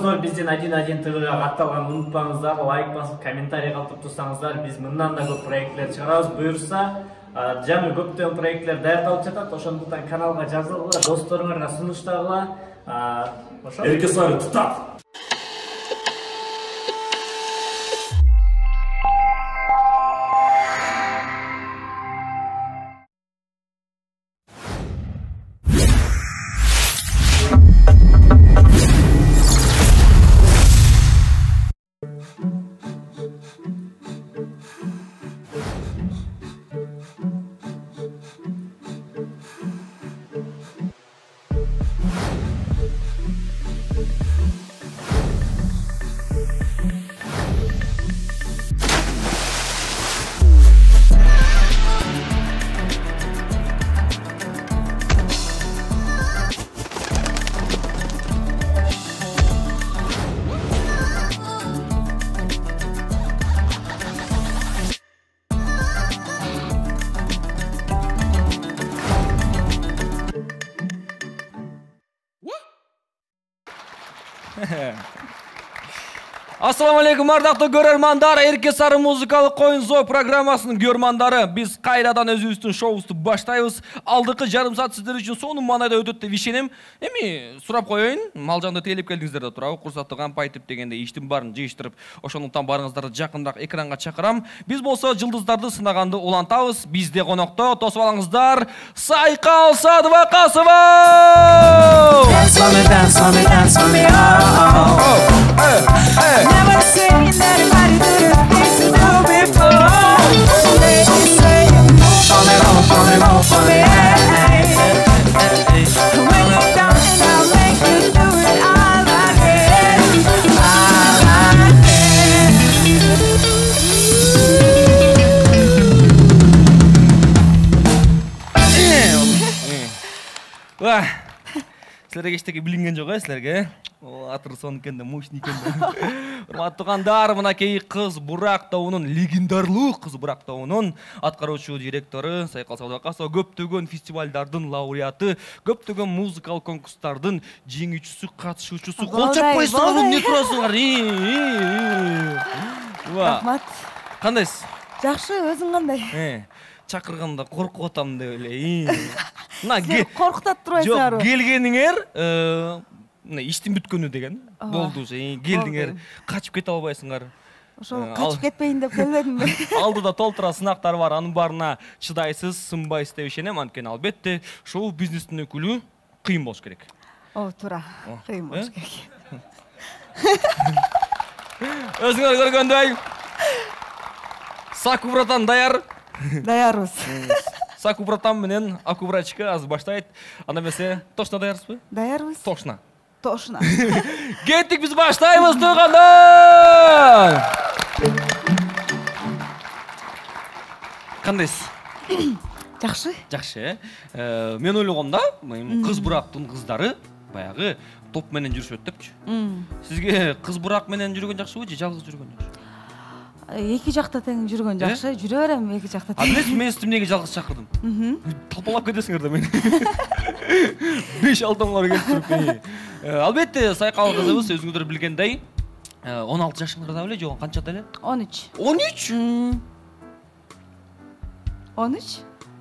болсоңуздар биздин 1-1 ТВ катталганын унутпаңыздар, лайк басып, комментарий калтырып турсаңыздар, биз мындан да көп проектлер чыгарабыз. Буюрса, жаңы көптөгөн проектлер даярдалып жатат. Ошондуктан каналга жазылгыла, досторуңарга сунуштагыла. Эрке Сары тутат. Ассаламу алейкум, ардактуу көрөрмандар. Эрке Сары музыкалык коюн-зоо программасынын көрөрмандары. Биз кайрадан өзүбүздүн шоубузду баштайбыз. Алдыкы жарым саат сиздер үчүн сонун маанайда өтөт деп ишенем. Эми сурап коеюн, мал-жанды тейлеп келдиңиздер да туурабы? Курсаттык ампайтып дегенде иштин баарын жыйыштырып, ошондуктан барыңыздарды жакыныраак экранга чакырам. Биз болсо жылдыздарды сынаганды улантабыз. Бизде конокто тосуп алыңыздар. Сайкал Садыбакасова! Dance for me, dance for me, dance for me, oh, oh. Never seen anybody do the things you do before. They say, move for me, move for me, move for me, hey. When you're down and I'll make you do it all again, all again. Силерге эчтеке билинген жок, силерге? Атыр сон экен да, мощный экен да. Урматтуу туугандар, мынакей кыз Бурак тобунун, легендарлуу кыз Бурак тобунун аткаруучу директору Сайкал Садыбакасова, көптөгөн фестивалдардын лауреаты, көптөгөн музыкалык конкурстардын жеңүүчүсү, катышуучусу. Кол чаппайсыңар, эмне турасыңар? Рахмат. Кандайсыз? Жакшы, өзүң кандай? Чакырганда коркуп атам деп эле. Сен коркутат турбайсыңарбы? Жок, келгениңер, иштин бүткөнү деген. Болду, келдиңер, качып кете албайсыңар. Ошол качып кетпейин деп келбедимби? Алдыда толтура сынактар бар, анын баарына чыдайсыз, сынбайсыз деп ишенем. Анткени албетте шоу бизнестин өкүлү кыйын болуш керек. Туура, кыйын болуш керек. Өзүңөр көргөндөй, Саку братан даяр? Даярбыз. Саку братан менен Аку брачка азыр баштайт. Анда эмесе, точно даярсызбы? Даярбыз. Точно. Точно. Кеттик, биз баштайбыз, туугандар. Кандайсыз? Жакшы. Жакшы. Мен ойлогомда, кыз Бурактын кыздары баягы топ менен жүрүшөт депчү. Сизге кыз Бурак менен жүргөн жакшыбы же жалгыз жүргөн жакшы? Эки жакта тең жүргөн жакшы. Жүрө берем эки жакта тең. Билесизби, мен сизди эмнеге жалгыз чакырдым? Талпалап кетесиңер да мени. 5-6 адамдар келип туруп. Албетте, Сайкал кызыбыз өзүңүздөр билгендей, 16 жашыңызда беле, жок, канчада эле? 13. 13? 13?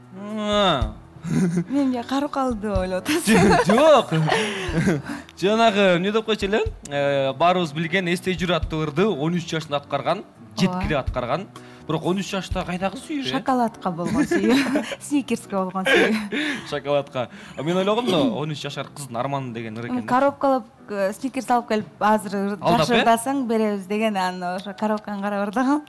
Мен эмне карып калды деп ойлоп атасың. Жок. Жанагы эмне деп койчу эле? Баарыбыз билген эстей жүр аттуу ырды 13 жашында аткарган, жеткире аткарган. Бирок 13 жашта кайдагы сүйүү? Шоколадка болгон сүйүү. Сникерске болгон сүйүү. Шоколадка. Мен ойлогом да 13 жашар кыздын арманы деген ыр экен. Коробкалап сникерс алып келип, азыр жакшы ырдасаң беребиз деген, аны ошо коробканы карап ырдагам.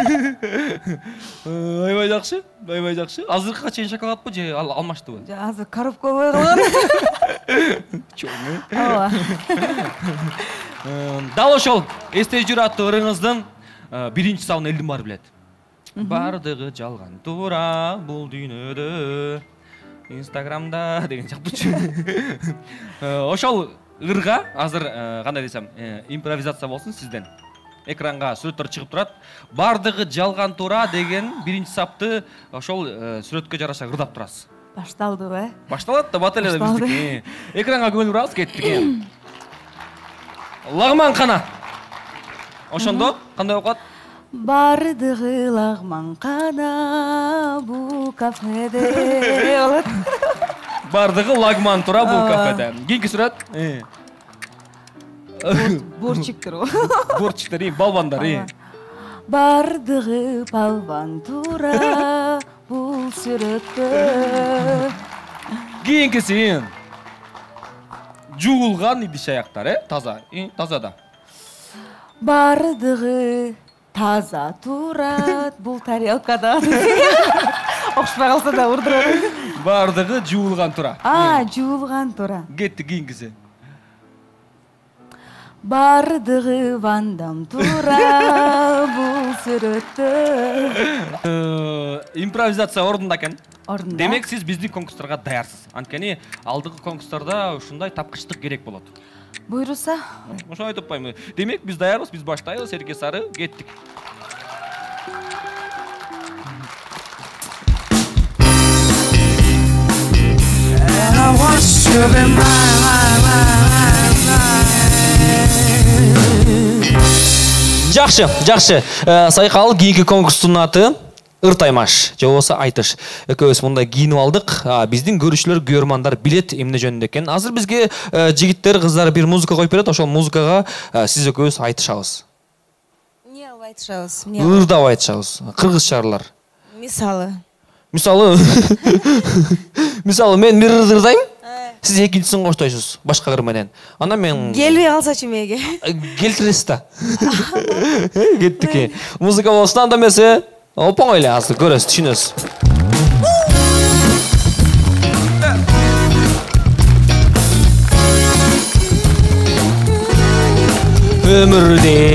Аябай жакшы, аябай жакшы. Азыркыга чейин шоколадпы же алмаштыбы? Азыр коробка болбой калган. Чоң. Ооба. Дал ошол эстей жүр аттуу ырыңыздын биринчи сабын элдин баары билет. Бардыгы жалган туура бул дүйнөдө, Инстаграмда деген жактычы. Ошол ырга азыр кандай десем, импровизация болсун сизден. Экранга сүрөттөр чыгып турат. Бардыгы жалган туура деген биринчи сапты ошол сүрөткө жараша ырдап турасыз. Башталдыбы? Башталат да, бат эле биздики. Экранга көңүл бурабыз, кеттик. Лагман қана. Ошондо кандай окуат? Бардығы лагман қана бул кафеде. Бардығы лагман тура бул кафеде. Кийинки сүрөт? Борчиктер о. Борчиктер, балбандар. Бардығы балбан тура бул сүрөттө. Кийинкиси жуулган идиш аяктар, таза, таза да. Бардығы таза турат бул тарелкада. Окшпай калса да урдурат. Бардығы жуулган тура. Жуулган тура. Кетти кийинкиси. Бардығы вандам тура бул сүрөттө. Импровизация ордунда экен. Ордунда. Демек сиз биздин конкурстарга даярсыз. Анткени алдыңкы конкурстарда ушундай тапкычтык керек болот. Буйруса. Ошону айтып атпаймынбы? Демек биз даярбыз, биз баштайбыз. Эрке Сары, кеттик. Жакшы. Сайкал кийинки конкурстун аты ыртаймаш же болбосо айтыш. Экөөбүз мындай кийинип алдык. Биздин көрүүчүлөр, көрөрмандар билет эмне жөнүндө экен. Азыр бизге жигиттер, кыздар бир музыка коюп берет. Ошол музыкага сиз экөөбүз айтышабыз. Эмне кылып айтышабыз? Ырдап айтышабыз. Кыргызчалар. Мисалы мен бир ырдайм. Сиз экинчисин коштойсуз башка кыр менен. Анан мен келбей калсачы меге. Келтиресиз да. Кеттик. Музыка болсун, анда эмесе опоң эле азыр көрөсүз, түшүнөсүз. Өмүр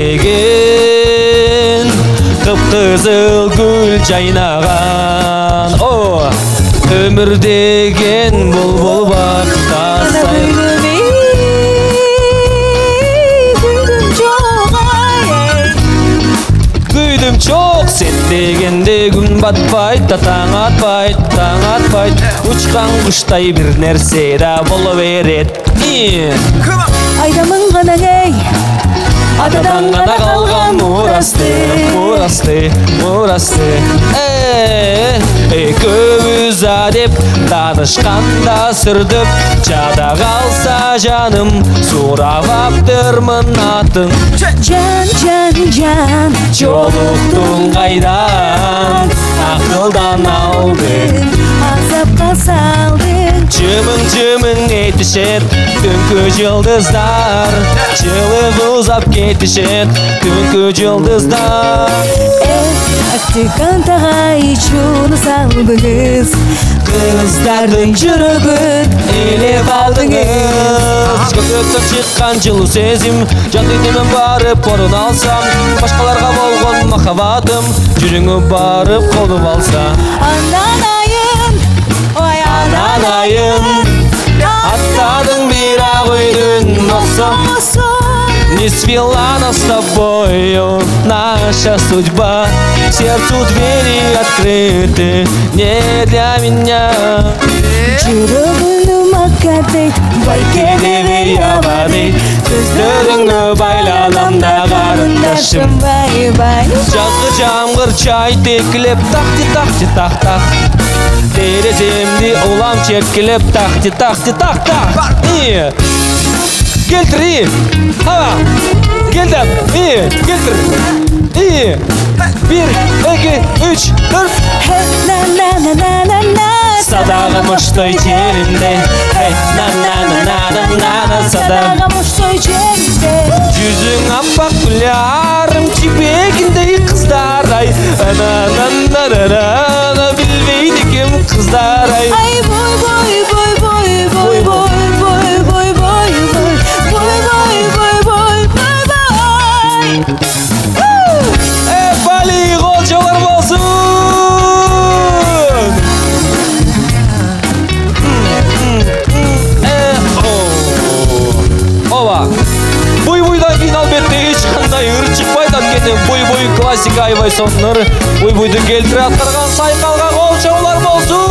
деген кыпкызыл гүл жайнаган. Өмүр деген бұлбұл бақта сай. Күйдім жоқ, сен дегенде күн батпайт, таң атпайт. Учқан құштай бір нәрсе да болу берет. Айдамын ғана ей, атадан ғана қалған мурасты. Экөөбүз деп таанышканда сүрдүп, жада калса жаным сурап аптырмын атын. Жан, жолуктуң кайдан, акылдан алдың, азапка салдың. Жымың этишет түнкү жылдыздар, жылып узап кетишет түнкү жылдыздар. Актикантага ичүүнү салдыңыз, кыздардын жүрөгүн элеп алдыңыз. Көктөп чыккан жылуу сезим, жан дүйнөмөн барып орун алсам, башкаларга болгон махабатым жүрөгүмө барып конуп алса. Ананайын, аттадың бирок үйдүн носо. Не свела нас с тобою наша судьба. Сердцу двери открыты не для меня. Жүрөгүмдү маккатей, байкедеби ябадей, көздөрүңдү байланам да карындашым бай. Жазгы жамгыр чай текилеп, так. Тереземди улам чекилеп, так. Келтир, келдім, келтир. 1, 2, 3, 4. Садагы мыштой жеримде, садагы мыштой жеримде. Жүзүң аппак гүлярым чипегиндей кыздар ай. Билбейди ким кыздар ай. Ай бой. Бали голчолор болсун. Ова. Буй-буйдан кийин албетте эч кандай ыр чыкпайт, анткени буй-буй классика аябай сонун. Буй-буйду келтире аткарган Сайкалга голчолор болсун.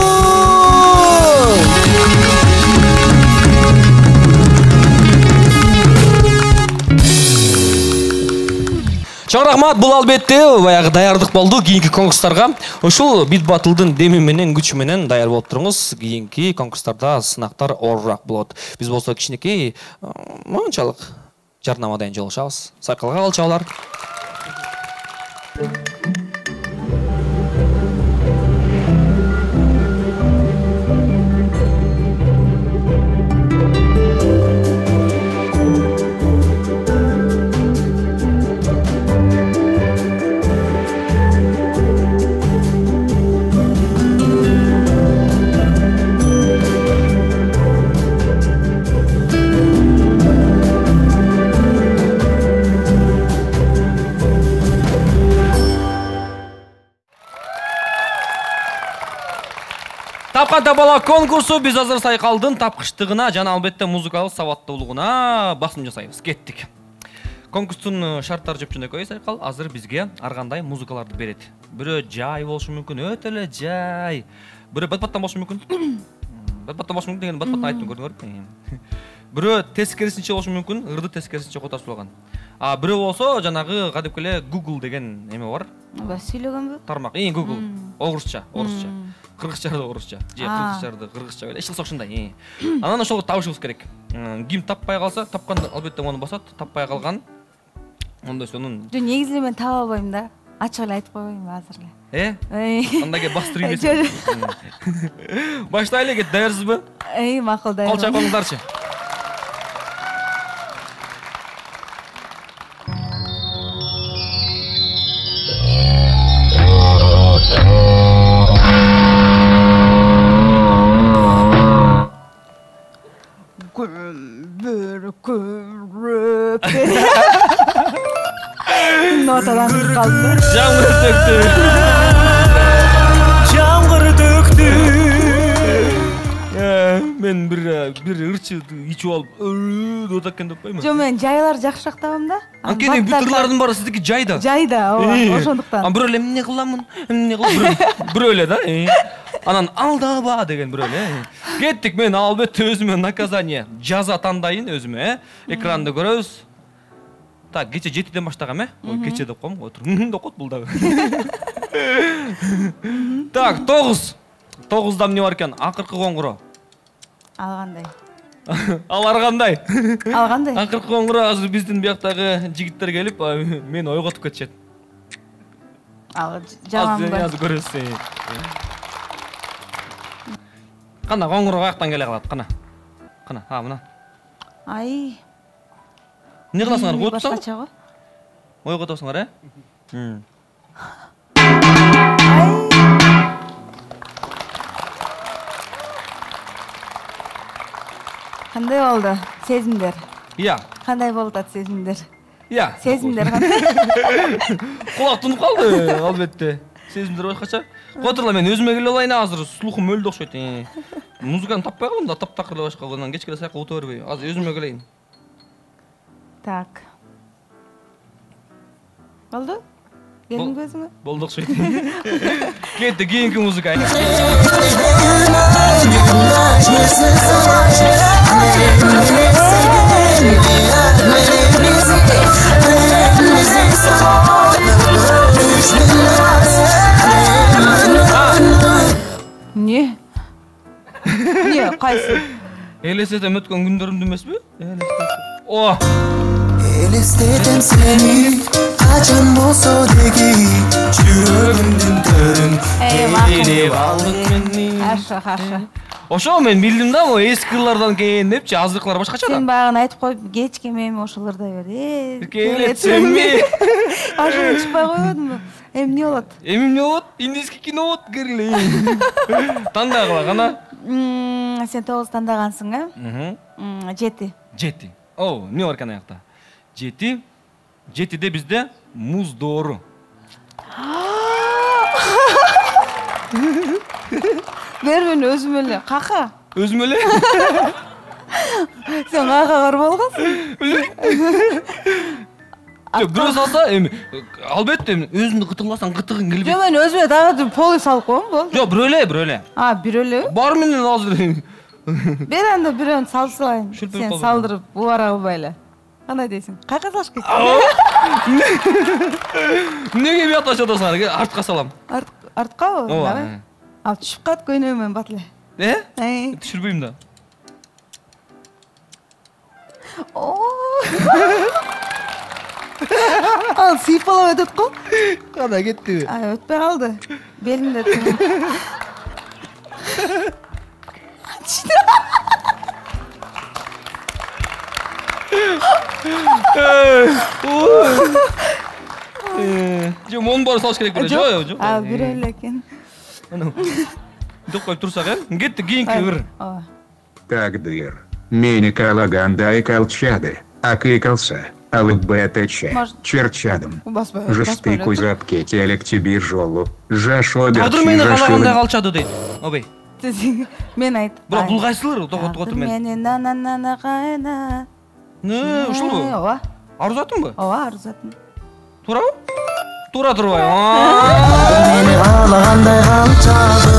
Чоң рахмат, бул албетте баягы даярдык болду кийинки конкурстарга. Ушул бит батылдын деми менен, күчү менен даяр болуп туруңуз. Кийинки конкурстарда сынактар оорураак болот. Биз болсо кичинекей мончалык жарнамадан жолугушабыз. Сайкалга алчалар. Тапкан табала конкурсу биз азыр сайкалдын тапкычтыгына жана албетте музыкалык сабаттуулугуна басым жасайбыз. Кеттик. Конкурстун шарттары жөп жөнөкөй сайкал азыр бизге ар кандай музыкаларды берет. Бирөө жай болушу мүмкүн, өтө эле жай. Бирөө бат-баттан болушу мүмкүн. Бат-баттан болушу мүмкүн деген бат-баттан айттым көрдүңөр. Бирөө тескерисинче болушу мүмкүн, ырды тескерисинче котосулган. А бирөө болсо жанагы кадимки эле Google деген эме бар. Сүйлөгөнбү? Тармак. Google. Орусча. Кыргызчада орусча, же кыргызчада кыргызча эле эч ошондой. Анан ошол табышыбыз керек. Ким таппай калса, тапкан албетте муну басат, таппай калган. Онда сонун. Жөн негизи мен таба албайм да. Ачык эле айтып койбойм азыр эле. Анда ке бастырып ийбесиң. Баштайлы, кет даярсызбы? Макул даяр. Кол чайкаңыздарчы. Нотадан калды. Жаңгыр төктү. Мен бир ырчы ичип алып, деп аткен деп коймо. Жо мен жайлар жакшыраак табам да. Анткени бүтүрлөрдүн баары сиздики жайда. Жайда, ошондуктан. Бирөө эле эмне кыламын? Бирөө эле да. Анан алдаба деген бирөө эле. Кеттик, мен албетте өзүмө наказание, жаза тандайын өзүмө, экранда көрөбүз. Так, кече 7ден баштагам, Кече деп коем, отур. Деп кот бул дагы. Так, 9. 9да эмне бар экен? Акыркы коңгуроо. Ал кандай? Алар кандай? Ал кандай? Акыркы коңгуроо азыр биздин бияктагы жигиттер келип, мени ойготуп кетишет. Ал жаман бар. Азыр көрөсүң. Кана коңгуроо каяктан келе калат, кана. Кана, мына. Ай. Не кыласыңар, койтсаң? Башкача го. Ойготосуңар, Кандай болду? Сезимдер. Иә. Кандай болуп атат сезимдер? Иә. Сезимдер кандай? Кулак тунуп калды, албетте. Сезимдер башкача. Котурла, мен өзүмө келе алайын, азыр слухум өлдү окшойт. Музыканы таппай калдым да, таптакыр эле башка кылган, кечке сайкал ута бербей. Азыр өзүмө келейин. Так. Болду? Келдиңби өзүңө? Болду окшойт. Кетти, кийинки музыка. Не? Не, кайсы? Элестетем өткөн күндөрүмдү эмеспи? О! Elestedem seni kaçan bolsa degi жүрөгүмдүн төрүн Элип алдың мени. Аша. Ошо мен билдим да, могу эски ылдардан кийин депчи, азыркылар башкача да. Сен багын айтып коюп, кечке мен ошолордой бер. Келетсемби? Ашыгы чыкпай койбодумбу? Эмне болот? Эмне болот? Индийский кино болот, кирле. Тандагыла кана. Сен 9 тандагансың, 7. 7. О, эмне бар экен аякта? 7. 7де бизде муз доору. Бер мен өзүм эле, кака. Өзүм эле? Сен кака бар болгонсуң. Жок, бирөө салса, эми албетте өзүңдү кытыкласаң, кытыгың келбейт. Жок, мен өзүмө дагы полы салып коем, болду. Жок, бирөө эле. Бирөө эле? Бар менен азыр. Бер анда бирөөнү салсалайын. Сен салдырып убара албай эле. Кандай дейсиң? Кайка салыш керек? Эмнеге биякта жатасыңар? Артка салам. Арткабы? Ооба. Ал түшүп калат көйнөгүмөн бат эле. Түшүрбөйм да. Ал сыйпалап өтөт го? Кандай кеттиби? Өтпөй калды. Белимде туруп. Жо, монун баары салыш керек беле. Жок. Бирөө эле экен. Деп коюп турсак, кетти кийинки ыр. Ооба. Тагдыр. Мени калагандай калчады. Акыкался. ЛБТЧ. Черчадым. Жысты кузапке телек тебе жолу. Жашоберчи Тагдыр мени калагандай калчады дейт. Обей. Мен айт. Бирок бул кайсылыр? Тоготуп мен. Мени нана кайна. Ушулбу? Ооба. Арзатынбы? Ооба, арзатын. Туурабы? Туура турбайбы? Мени каалагандай калчады.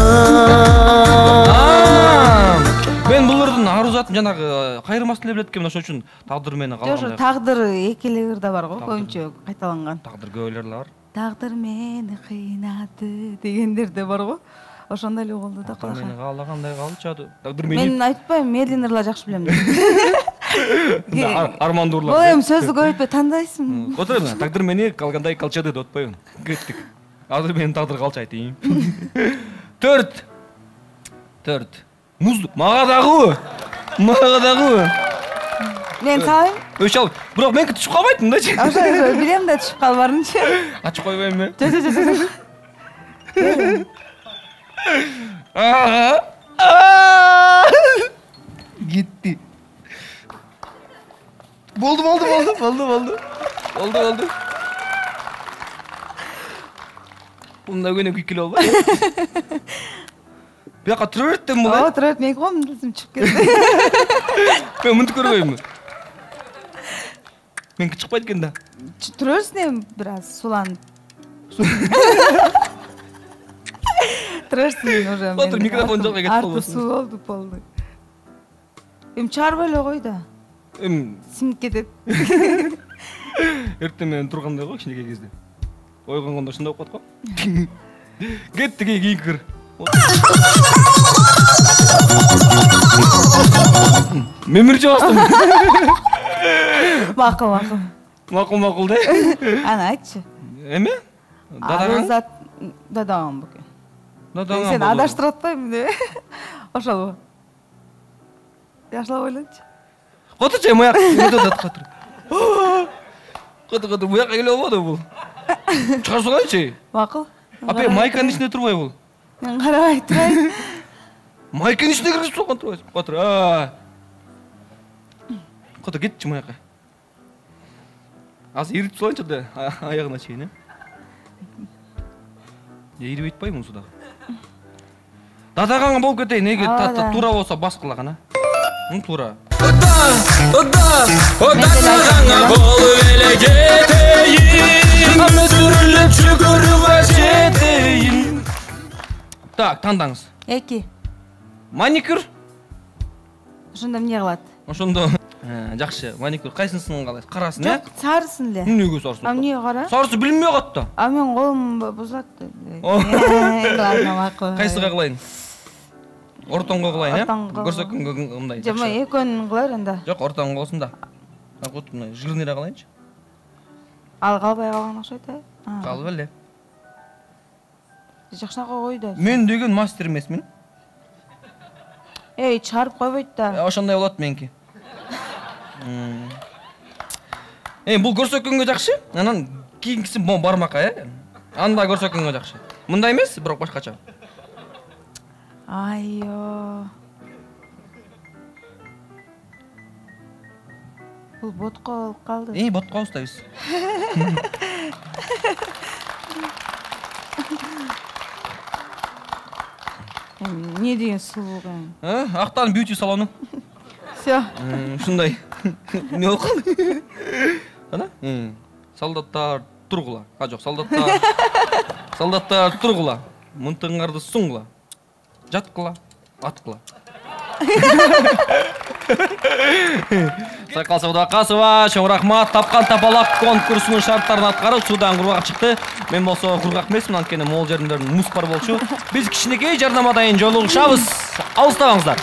Мен бул ырдын арзатын жанагы кайрылмасын эле билет экенмин, ошон үчүн тагдыр мени каалагандай. Жок, тагдыр эки эле ырда бар го, көбүнчө кайталанган. Тагдыр көп эле бар. Тагдыр мени кыйнады дегендер да бар го. Ошондой эле болду да калака. Мени каалагандай калчады. Тагдыр мени. Мен айтпайм, медлен ырлар жакшы билем. Арманды урлар. Бул эми сөздү көбөйтпөй тандайсың. Отурайм, тагдыр мени калгандай калчады деп атпайбын. Кеттик. Азыр мени тагдыр калчайт. 4. Муздук. Мага дагы. Мен салайм. Өч ал. Бирок меники түшүп калбайтын дачы. Ошо билем да түшүп калбарынчы. Ачып койбоймунбу? Жок. Кетти. Болду. Бунда көнөк икиле болбойт. Бияка тура береттен бул. Ооба, тура берет. Менин колум дилсим чыгып кетти. Мен мынтип көрбөймүн. Меники чыкпайт экен да. Тура берсин эми бир аз суланып. Тура берсин уже. Отур, микрофон жакка кетип калбасын. Арты суу болду. Эми чыгарбай эле кой да. Эми Сиңип кетет. эртең менен тургандай го кичинекей кезде. Ойгонгондо ушундай болуп калат го. Кетти кийинки кыр. Мемирчи бастым. Макул да. Аны айтчы. Эме? Дадаган? Дадаган бекен. Дадаган. Сен адаштырып атпайбы деп. Ошол. Жашылап ойлончу. Котучу маяк. Коту маяк келе болбоду бул. Чыгар салайынчы. Макул. Апа, майканын ичинде турбай бул. Мен карабай турайын. Майканын ичине киргизип салган турбайсың. Коту. Коту кетчи маякка. Азыр иритип салайынчы да аягына чейин, э? Ирибей атпайбы мунусу дагы. Дадаган болуп кетейин, эги туура болсо баскылаган, а? Туура. Дадаган болуп эле кетейин. Өтүрүлүп жүгүрүп жетейин. Так, тандаңыз. 2. Маникюр? Ошондо эмне кылат? Ошондо жакшы. Маникюр кайсынысын каалайсыз? Карасын, э? Жок, сарысын эле. Эмнеге сарысын? Эмне кара? Сарысы билинбей калат да. Мен колум бузат. Ладно, макул. Кайсыга кылайын? Ортоңго кылайын, э? Көрсөккөнгө мындай. Жок, мен экөөнүн кылайын анда. Жок, ортоңго болсун да. Вот мына жирныйра кылайынчы. Ал калбай калган окшойт, э? Калып эле. Жакшыраак кой да. Мен деген мастер эмесмин. Чыгарып койбойт да. Ошондой болот меники. Бул көрсөккөнгө жакшы. Анан кийинкиси бармакка, э? Анда көрсөккөнгө жакшы. Мындай эмес, бирок башкача. Айо. Бул ботко болуп калды. Ботко устайбыз. Не деген сулуу экен. Актан бьюти салону. Всё. Ушундай. Не болуп калды? Ана? Солдаттар тургула. Жок, солдаттар. Солдаттар тургула. Мынтыңарды суңгула. Жаткыла, аткыла. Сайкал Саудакасова, чоң рахмат. Тапкан тапалак конкурсунун шарттарын аткарып суудан кургак чыкты. Мен болсо кургак эмесмин, анткени могул жеринде муз бар болчу. Биз кичинекей жарнамадан жолугушабыз. Алыстабаңыздар.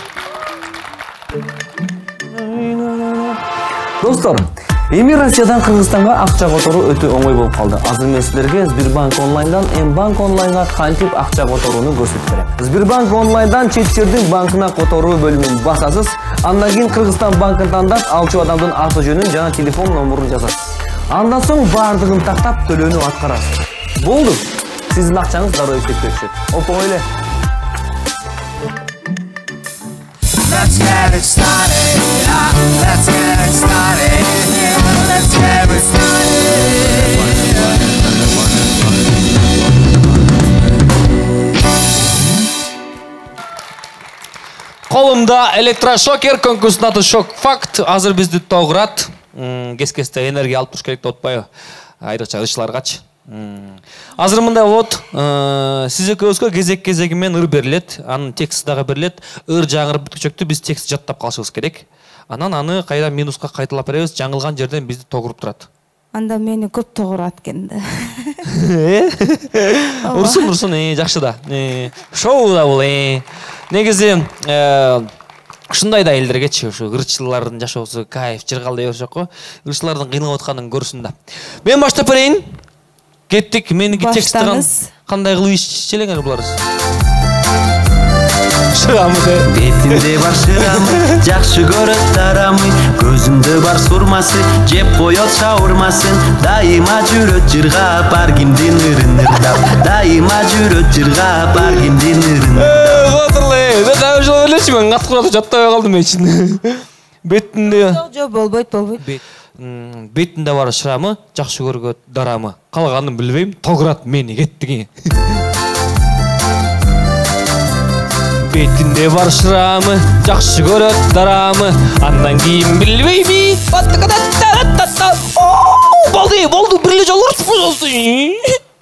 Достор, эми Россиядан Кыргызстанга акча которуу өтө оңой болуп калды. Азыр мен силерге Сбербанк онлайндан Мбанк онлайнга кантип акча которууну көрсөтүп берем. Сбербанк онлайндан чет жердин банкына которуу бөлүмүн басасыз. Андан кийин Кыргызстан банкын тандап, алчу адамдын аты жөнүн жана телефон номерун жазасыз. Андан соң бардыгын тактап төлөөнү аткарасыз. Болду. Сиздин акчаңыз дароо эсепке түшөт. Опоң эле. Let's get it started. Let's get it started. Let's get it started. Колумда электрошокер, конкурстун аты шок факт. Азыр бизди тогурат. Кес-кесте энергия алып туруш керек деп атпайбы? Айрыкча ырчыларгачы. Азыр мындай болот. Сиз экөөбүзгө кезек-кезеги менен ыр берилет. Анын тексти дагы берилет. Ыр жаңырып бүткүчөктү биз текст жаттап калышыбыз керек. Анан аны кайра минуска кайталап беребиз. Жаңылган жерден бизди тогуруп турат. Анда мени көп тогурат экенди. Урсун, жакшы да. Шоу да бул. Негизи ушундай да элдергечи ушу ырчылардын жашоосу кайф, жыргал дей беришет го. Ырчылардын кыйналып атканын көрсүн да. Мен баштап берейин. Кеттик, меники текстти кандай кылып ишчелеңер булар. Шырамы де. Бетинде бар шырамы, жакшы көрөт тарамы, көзүндө бар сурмасы, жеп коёт шаурмасын, дайыма жүрөт жыргап, ар кимдин ырын ырдап, дайыма жүрөт жыргап, ар кимдин ырын ырдап. Отурле, мен дагы жол элечимин, каткырып жаттабай калдым эчин. Бетинде. Жок, болбойт. Бетинде бар шырамы, жакшы көргөт дарамы. Калганын билбейм, тогурат мени кеттиги. Бетинде бар шырамы, жакшы көрөт дарамы. Андан кийин билбейби. Болду, бир эле жолу ұрсып.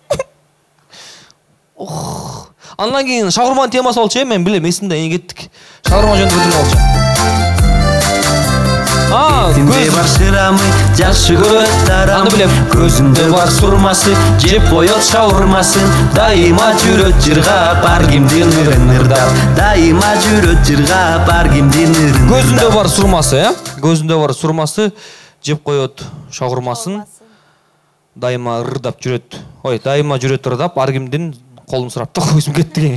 Андан кийин шаурманын темасы болчу, мен билем, эсимде кеттик. Шаурма жөнүндө билим болчу. Бетинде бар шырамы, жакшы көрөт тарамы, көзүндө бар сурмасы, жеп коёт шаурмасын, дайыма жүрөт жыргап, ар кимдин ырын ырдап, дайыма жүрөт жыргап, ар кимдин ырын ырдап. Көзүндө бар сурмасы, көзүндө бар сурмасы, жеп коёт шаурмасын, дайыма ырдап жүрөт. Ой, дайыма жүрөт ырдап, ар кимдин колун сурап та көзүм кетти.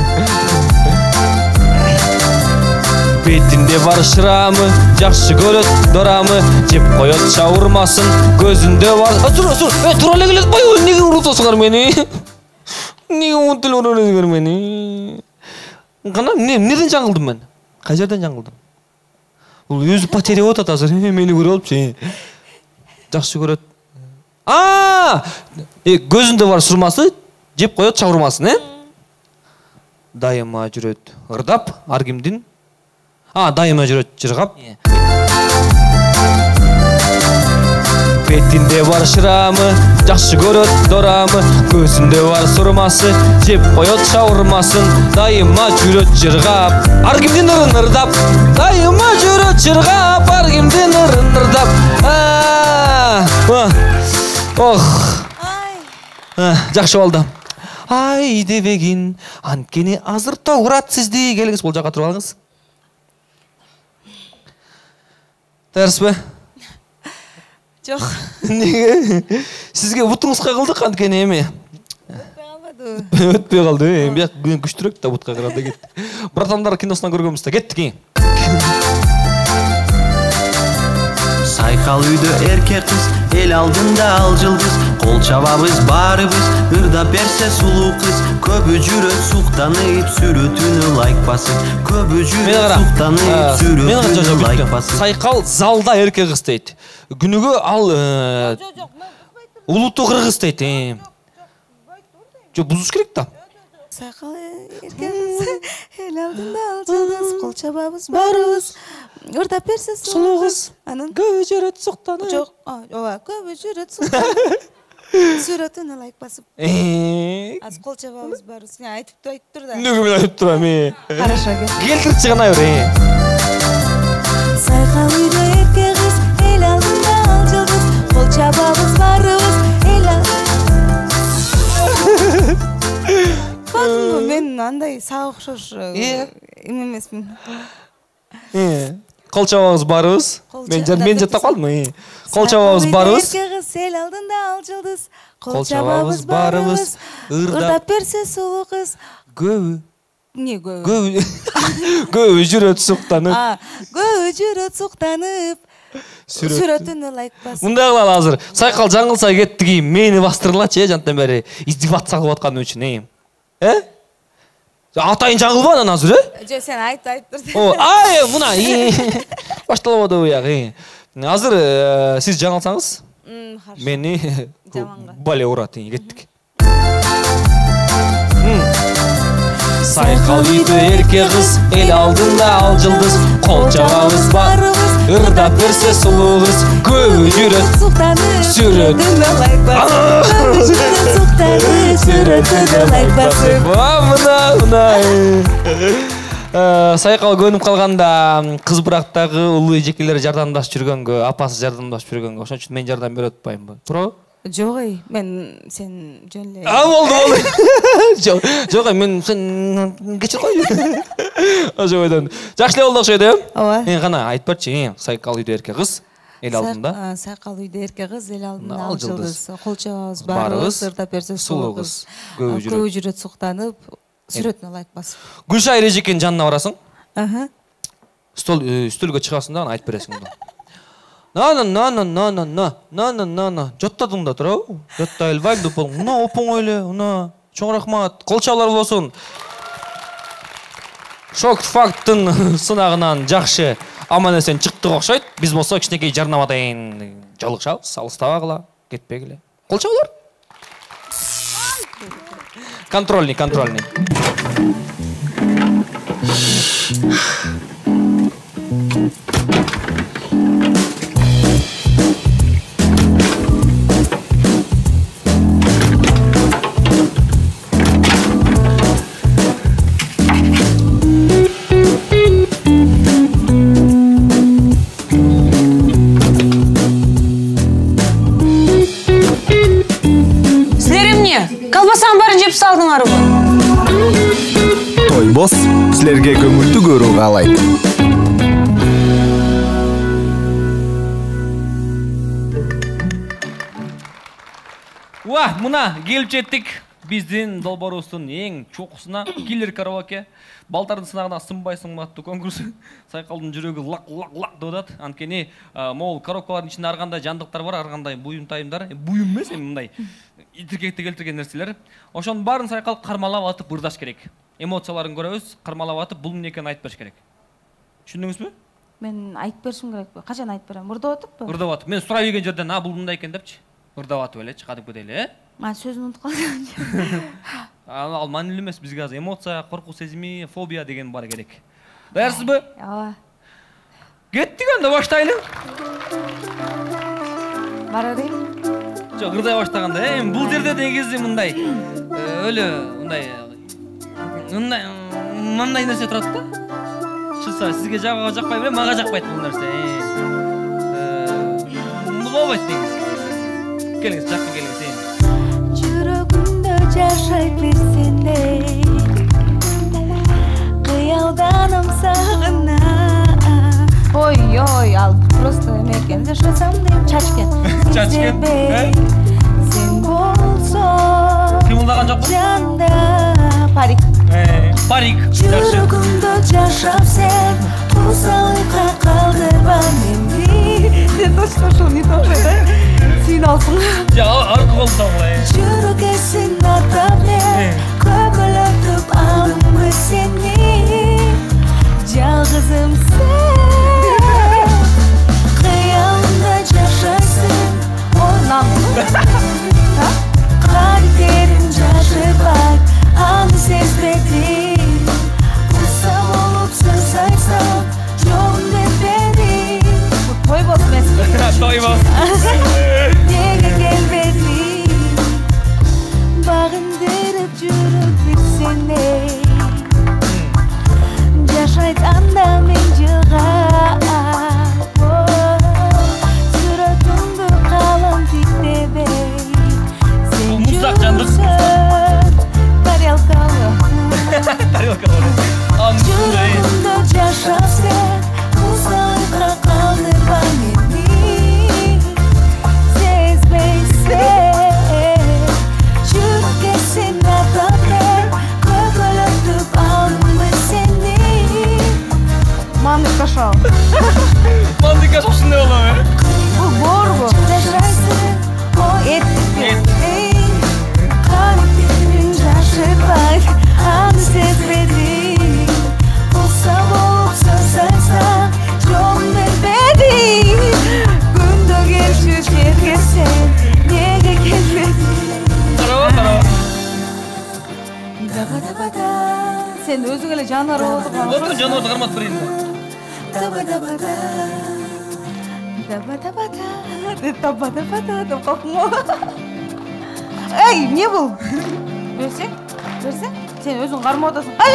Бетинде бар шырамы, жакшы көрөт дорамы, жеп коёт шаурмасын, көзүндө бар. Тура эле келет бай, неге урутасыңар мени? Неге унутуп урутасыңар мени? Кана, эмнеден жаңылдым мен? Кай жерден жаңылдым? Бул өзү потеря болуп атат азыр, мени көрүп алыпчы. Жакшы көрөт. Көзүндө бар сурмасы, жеп коёт шаурмасын, Дайыма жүрөт ырдап, ар кимдин дайыма жүрөт жыргап. Бетинде бар шырамы, жакшы көрөт дорамы, көзүндө бар сурмасы, жеп коёт шаурмасын, дайыма жүрөт жыргап, ар кимдин ырын ырдап, дайыма жүрөт жыргап, ар кимдин ырын ырдап. Жакшы болду. Ай дебегин, анткени азыр тогурат сизди. Келиңиз, бул жака туруп алыңыз. Дайырсызбы? Жок. Неге? Сизге бутуңуз кагылдык, анткени эми. Өтпөй калды. Бияк күчтүрөк да бутка карата кетти. Братандар киносунан көргөнбүз да, кеттик. Сайкал үйдө эркек кыз, эл алдында ал жылдыз, кол чабабыз барыбыз, ырдап берсе сулуу кыз, көбү жүрөт суктанып, сүрөтүнө лайк басып, көбү жүрөт суктанып, сүрөтүнө лайк басып. Сайкал залда эркек кыз дейт. Күнүгө ал улуттуу кыргыз дейт. Жок, бузуш керек да. Сайкал эркек кыз, эл алдында ал жылдыз, кол чабабыз барыбыз, ырдап берсе сулуу кыз, анан көбү жүрөт суктанып. Жок, ооба, көбү жүрөт суктанып, сүрөтүнө лайк басып. Az кол чабабыз барыбыз. Айтып тур да. Неге мен айтып турам? Хорошо, келтирип чыгана бер. чабабыз барыбыз мен андай сага окшош эме эмесмин. Кол чабабыз барыбыз. Мен жаттап калдым. Кол чабабыз барыбыз. Кыз эл алдында ал жылдыз. Кол чабабыз барыбыз. Ырдап берсе сулуу кыз. Көбү. Не көбү? Көбү жүрөт суктанып. Көбү жүрөт суктанып. Сүрөтүнө лайк бас. Мындай кылалы азыр. Сайкал жаңылса кеттиги мени бастырылачы, жантан бери издеваться кылып атканы үчүн, Атайын жаңылба анан азыр, Жо, сен айт тур. Мына башталып атабы бияк. Азыр сиз жаңылсаңыз, мени бале урат, кеттик. Сайкал үйдө эрке кыз, эл алдында ал жылдыз. Кол чабабыз барыбыз, ырдап берсе сулуу кыз. Көбү жүрөт суктанып, сүрөтүнө лайк басып. Сайкал көнүп калганда кыз бурактагы улуу эжекелер жардамдашып жүргөнгө, апасы жардамдашып жүргөнгө, ошон үчүн мен жардам берип атпаймынбы? Туурабы? Жок, мен сен жөн эле. Болду. Жок, мен сен кечир кой. Ошо бойдон. Жакшы эле болду окшойт, Ооба. Кана айтып берчи, Сайкал үйдө эрке кыз, эл алдында. Сайкал үйдө эрке кыз, эл алдында ал жылдыз. Кол чабабыз барыбыз, ырдап берсе сулуу кыз. Көбү жүрөт суктанып, сүрөтүнө лайк басып. Гүлшайыр эжекенин жанына барасың. Стөлгө чыгасың да, айтып бересиң мында. На. Жоттадың да турабы? Жотта элбайм деп болдум. Мына опоң эле, мына. Чоң рахмат. Кол чабалар болсун. Шок факттын сынагынан жакшы аман эсен чыктык окшойт. Биз болсо кичинекей жарнамадайын жолугушабыз, алыстабагыла, кетпегиле. Кол чабалар. Контрольный. Колбасаң барын жеп салдыңарбы? Тойбос, силерге көңүлдүү көрүү каалайт. Мына келип жеттик. Биздин долбоорубуздун эң чокусуна киллер караоке. Балтардын сынагына сынбай-сынбаттуу конкурс. Сайкалдын жүрөгү лак деп атат. Анткени могул караокелардын ичинде ар кандай жандыктар бар, ар кандай буюмтайымдар. Буюм эмес, мындай итиркекти келтирген нерселер. Ошонун баарын Сайкал кармалап атып ырдаш керек. Эмоцияларын көрөбүз, кармалап атып бул эмне экенин айтып бериш керек. Түшүндүңүзбү? Мен айтып беришим керекпи? Качан айтып берем? Ырдап атыппы? Ырдап атып. Мен сурай берген жерден, бул мындай экен депчи. Ырдап атып эле, кадимкидей эле, Мен сөзүн унутуп калдым. Ал маанилүү эмес, бизге азыр эмоция, коркуу сезими, фобия деген бар керек. Даярсызбы? Ооба. Кеттик анда, баштайлы. Бара берейин. Жок, ырдай баштаганда, бул жерде негизи мындай мындай нерсе турат да. Чынса, сизге жакпай белем, мага жакпайт бул нерсе. Болбойт негизи. Келиңиз, жакын келиңиз. Жүрөгүмдө жашай берсендей, кыялданым сагына. Ой, ал просто эме экен, жашасам дейм, чачкен. Чачкен? Сен болсоң кымылдаган жокпу? Жанда парик. Парик. Жүрөгүмдө жашап сен, кусалыкка калдырба мени. Точно ошол не то же. Сен алсың. Аркы болсоң эле. Жүрөгесин атап мен, көбөлөтүп алдым сени. Жалгызым сен, кыялымда жашайсың. Калиптерим жашыбайт, аны сезбедим. Куса болуп сөз айтсам, жолун бербедим. Тойбос эмес. Тойбос. Неге келбедим, багындырып жүрүп бирсендей. Жашайт анда мен жылгап, сүрөтүңдү калам Sen özün ele janvar oldu. Otur janvarды кармап берейин. Табада деп қалдың. Ей, не бұл? Берсең? Сен өзің қармаудасың. Ай!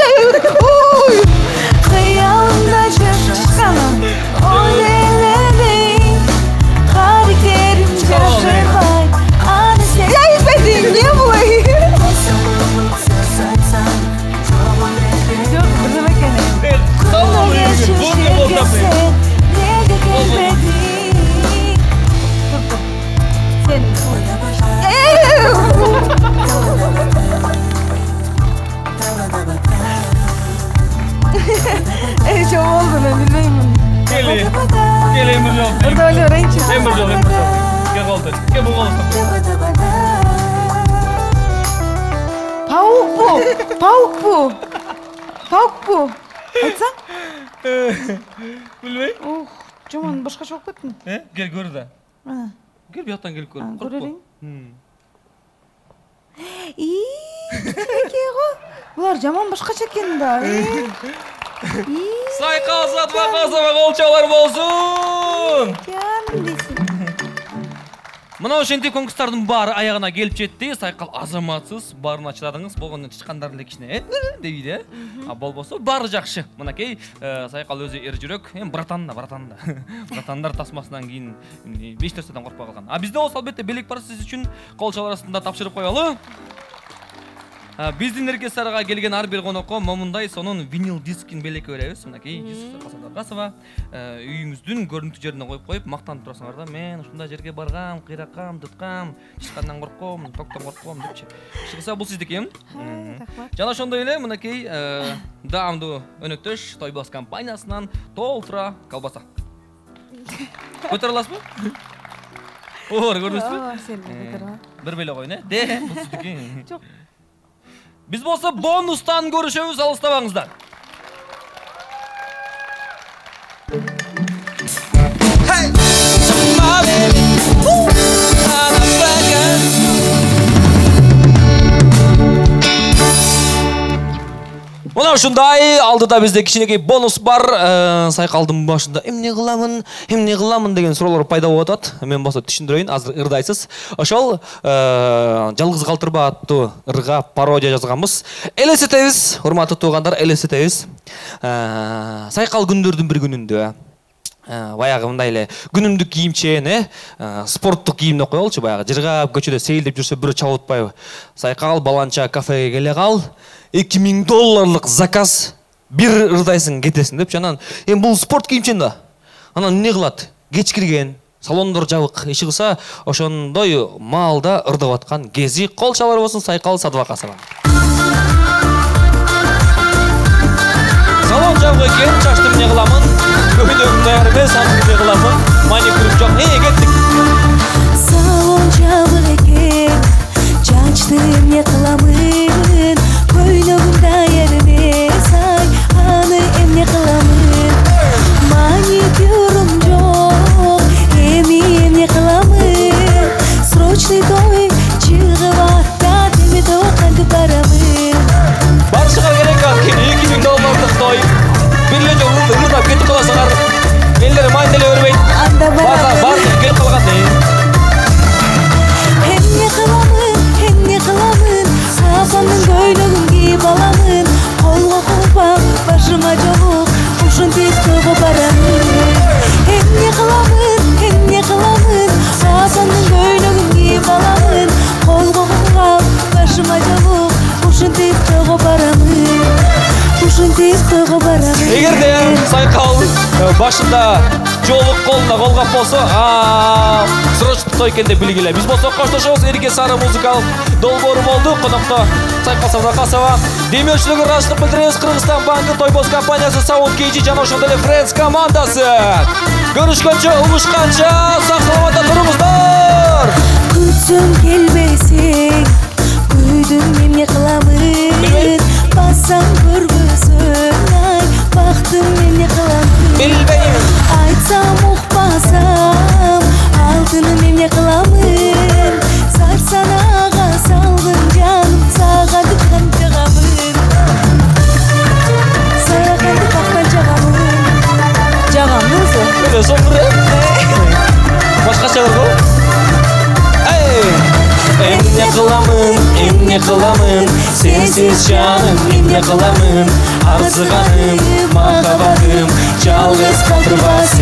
Қиялымда шашқаным, ол елемей, қарекерім шашырмай, аны сен... Ей, бәдім, не бұлай? Жоқ, бірдім екен. Күні кешіршеге сен, неге келбедің? Сен... Şu oldu ben bilmeyim. Geleyim bir yok. Orada öyle renk çıktı. Hem bir yok. Gel oldu. Gel bu oldu. Tavuk bu. Айтса? Bilmeyim. Жаман башкача болуп кеттим. Gel gör da. Gel bir yattan gelip gör. Көрерин. Булар жаман башкача экен да. Сайкал Сатвакасова колчалар болсун. Мына ошентип конкурстардын баары аягына келип жетти. Сайкал азаматсыз баарын ачыладыңыз. Болгондо чыккандар эле кичине дейби. А болбосо баары жакшы. Мынакей Сайкал өзү эр жүрөк, братандар тасмасынан кийин эч нерседен коркпой калган. А бизде болсо албетте белек бар, сиз үчүн колчал арасында тапшырып коелу. Биздин Эрке Сарыга келген ар бир конокко момундай сонун винил дискин белекке беребиз. Мынакей Сатвакасова үйүңүздүн көрүнүктүү жерине коюп мактанып турасыңар да. Мен ушундай жерге баргам, кыйраккам, туткам, ичкандан корком, токтон корком депчи. Чыкса бул сиздики. Жана ошондой эле мынакей даамдуу өнөктөш Тойбос компаниясынан толтура колбаса. Көтөрө аласызбы? Оор көрдүңүзбү? Бир беле койун, Де, бул сиздики. Жок. Biz bolsa bonustan görüşөбүз, алыстабаңыздар. Hey, my baby. Мына ушундай алдыда бизде кичинекей бонус бар. Сайкалдын башында эмне кыламын деген суроолор пайда болуп атат. Мен болсо түшүндүрөйүн, азыр ырдайсыз. Ошол жалгыз калтырба аттуу ырга пародия жазганбыз. Элестетебиз, урматтуу туугандар, элестетебиз. Сайкал күндөрдүн бир күнүндө баягы мындай эле күнүмдүк кийимчен, спорттук кийимди коелучу, баягы жыргап көчөдө сейилдеп жүрсө бирөө чалып атпайбы. Сайкал баланча кафеге келе кал. $2000 заказ, бир ырдайсың кетесиң деп. Анан бул спорт кийимчен да. Анан эмне кылат? Кеч кирген, салондор жабык, иши кылса, ошондой маалда ырдап аткан кези колчалар болсун Сайкал Сатвакасова. Салон жабык экен, чачты эмне кыламын? Көйнөгүм даяр эмес, аны эмне кыламын? Маникюрум жок. Кеттик. Салон жабык экен, чачты эмне кыламын? Көйнөгүм даяр эмес, аны эмне кыламын? Маникюрум жок, эмне кыламын? Срочный той чыгып аттат, эми той кантип барамын? Барышыңар керек $2000 той. Бириле жолу ырдап кетип каласыңар. Элдер майн деле бербейт. Бар, келип калган. Эмне кыламын? Апамдын көйлөгүн кийип аламын. Колго кулпак, башыма жолук, ушинтип төгүп барамын. Эмне кыламын? Апамдын көйлөгүн кийип аламын. Колго кулпак, башыма жолук, ушинтип төгүп барамын. Эгерде Сайкал башында жолук колуна колгап болсо, срочный той экен деп билгиле. Биз болсо коштошобуз. Эрке Сары музыкалык долбоору болду. Конокто Сайкал Сатвакасова. Демөчүлүгү ыраазычылык билдиребиз. Кыргызстан банкы, Тойбос компаниясы, Sound KG жана ошондой эле Friends командасы. Көрүшкөнчө, угушканча сак саламатта туруңуздар. Күтсөм келбесең, күйдүм эмне кыламын? Бассаң көргөзөң, бактым эмне кыламын? Билбейм. Айтсам укпасам, алтыным эмне кыламын? Сарсанага салдым жаным, сага дыккан жыгамын. эмне кыламын, сенсиз жаным эмне кыламын, арзыганым, махаббатым жалгыз калтырбасын.